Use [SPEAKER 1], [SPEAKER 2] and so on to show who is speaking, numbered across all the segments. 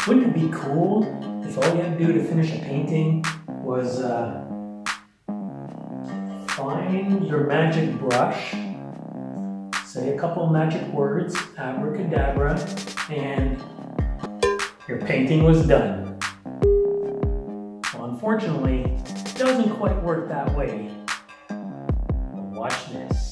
[SPEAKER 1] Wouldn't it be cool if all you had to do to finish a painting was find your magic brush, say a couple magic words, abracadabra, and your painting was done. Well, unfortunately, it doesn't quite work that way. But watch this.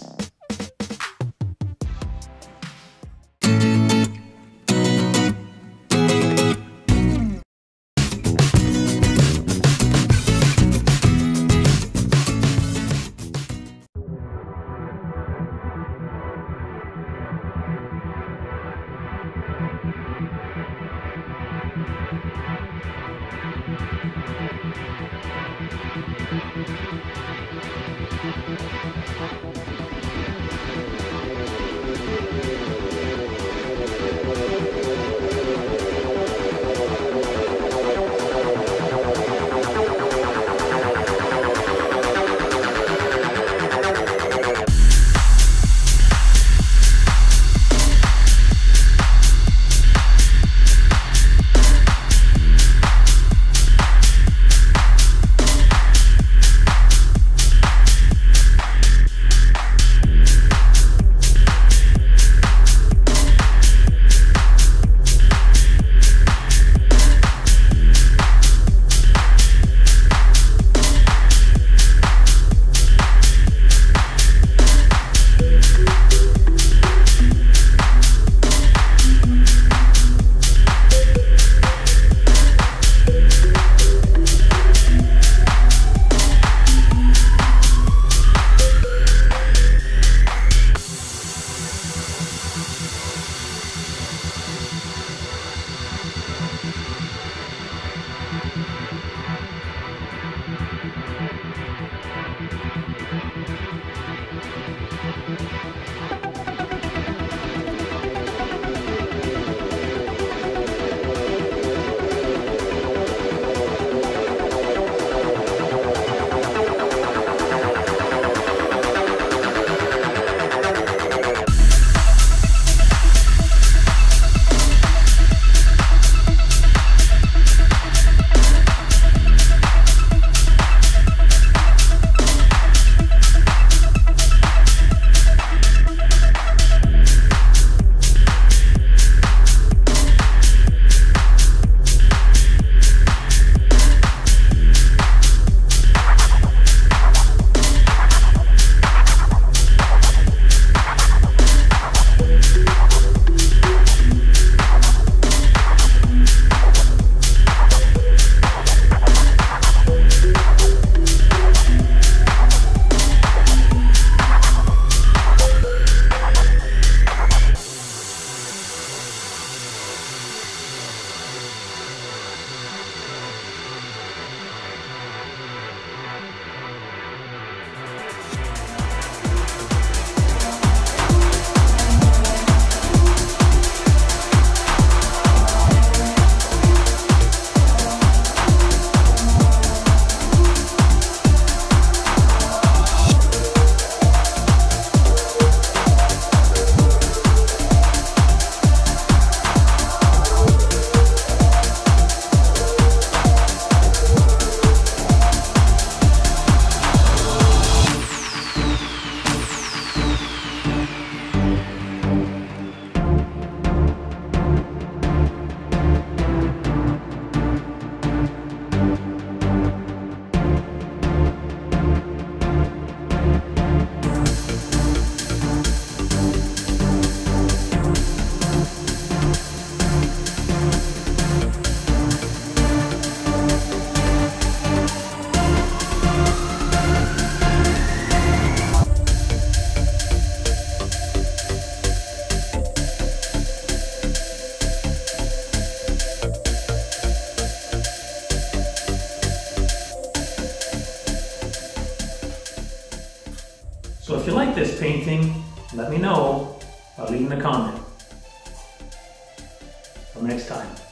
[SPEAKER 1] So if you like this painting, let me know by leaving a comment. Till next time.